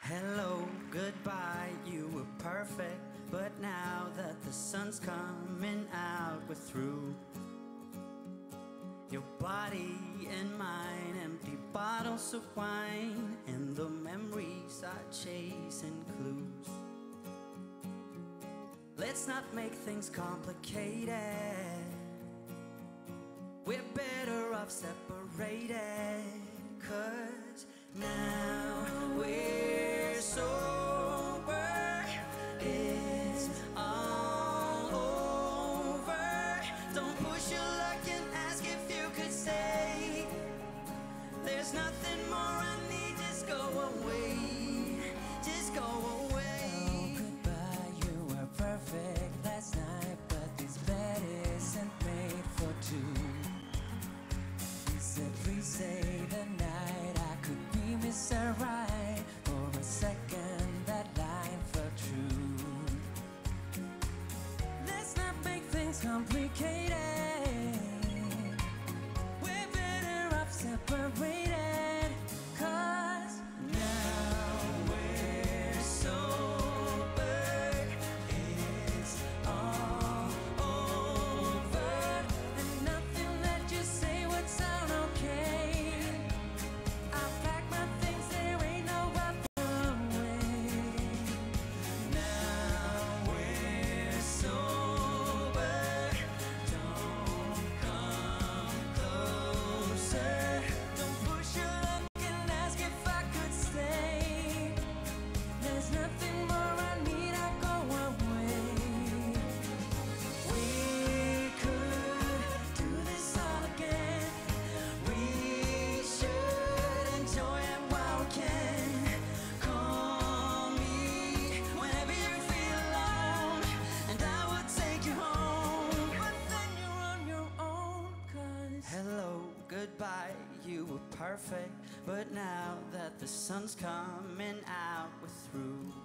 Hello, goodbye, you were perfect, but now that the sun's coming out, we're through. Your body and mine, empty bottles of wine, and the memories are chasing clues. Let's not make things complicated. We're better off separated, 'cause now we're sober. It's all over. Don't push your luck and ask if you could stay. There's nothing more I need, just go away. Just go away. Oh, goodbye, you were perfect last night, but this bed isn't made for two. We say the night I could be Mr. Right. For a second that line felt true. Let's not make things complicated. We're better off separated, 'cause now we're sober. It's all over, and nothing that you say would sound okay. I pack my things, there ain't no other way. Now we're sober. Don't come closer. Don't push your luck and ask if I could stay. There's nothing more I need, I go away. We could do this all again. We should enjoy it while we can. Call me whenever you feel alone, and I will take you home. But then you're on your own, 'cause Hello, goodbye, you were perfect, but now that the sun's coming out, we're through.